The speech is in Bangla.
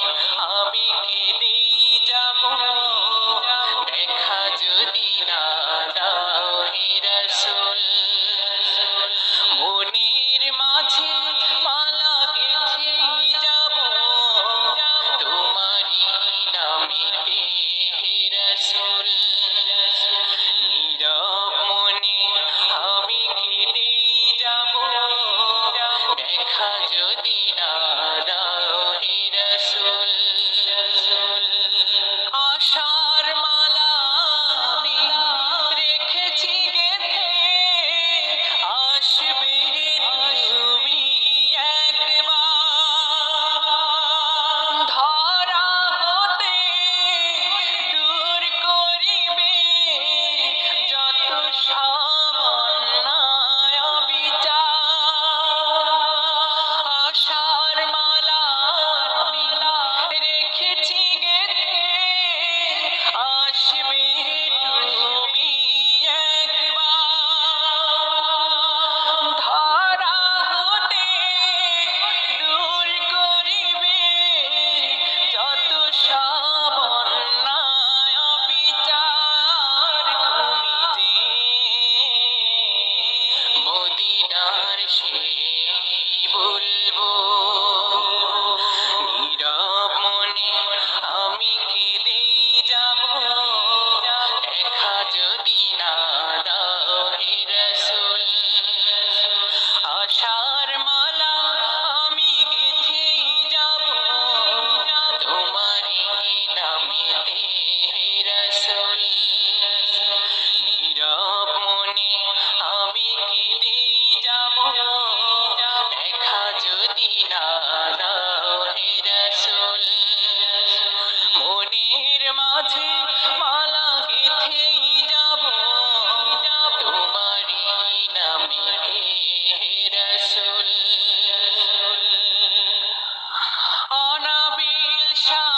আমি কেঁদেই যাব দেখা যদি না দাও হে রাসূল মনের মাঝে মালা গেঁথেই যাব তোমারই নামেতে হে রাসূল নীরব মনে আমি কেঁদেই যাব দেখা যদি না দাও হে রাসূল আশার মালা আমি রেখেছি গেঁথে আসবে তুমি একবার ধরা হতে দূর করিবে যত সব অন্যায় অবিচার আশার মালা আমি রেখেছি গেঁথে আসবে তুমি একবার ধরা হতে দূর করিবে যত সব অন্যায় অবিচার তুমি যে মদিনার সেই বলবো নীরব মনে আমি কেঁদেই যাব দেখা যদি না দাও হে রাসূল আশার মালা আমি গেঁথেই যাব তোমারই নামেতে হে রাসূল নীরব মনে আমি কেঁদেই যাব দেখা যদি না দাও হে রাসূল মনের মাঝে মালা গেঁথেই যাব তোমারই নামেতে হে রাসূল অনাবিল